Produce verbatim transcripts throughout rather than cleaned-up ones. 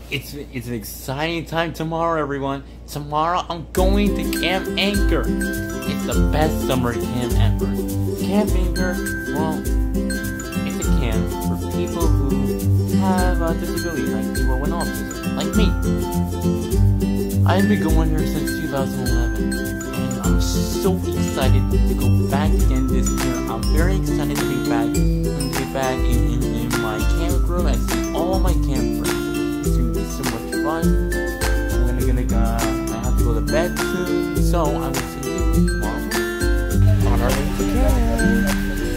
It's it's an exciting time tomorrow, everyone. Tomorrow I'm going to Camp Anchor. It's the best summer camp ever. Camp Anchor, well, it's a camp for people who have a disability, like people with autism, like me. I've been going here since two thousand eleven, and I'm so excited to go back again this year. I'm very excited to be back, to be back in, in, in my camp group and see all my camp friends. It's gonna be so much fun. I'm gonna, gonna go, I have to go to bed soon, so I will see you tomorrow on our way to camp.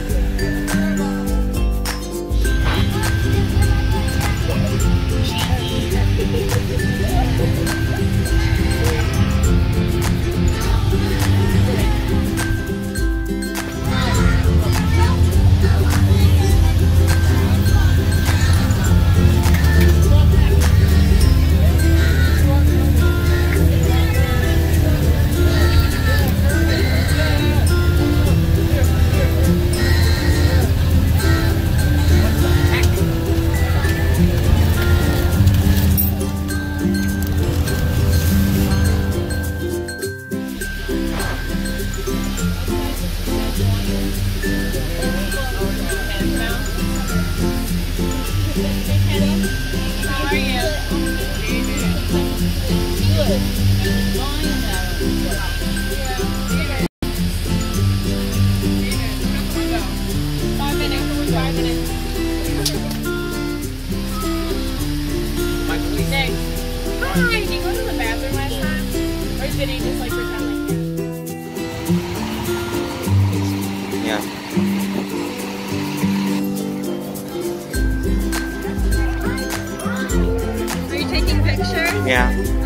Hi, did you go to the bathroom last time? Or did he just like pretend like that? Yeah. Are you taking pictures? Yeah.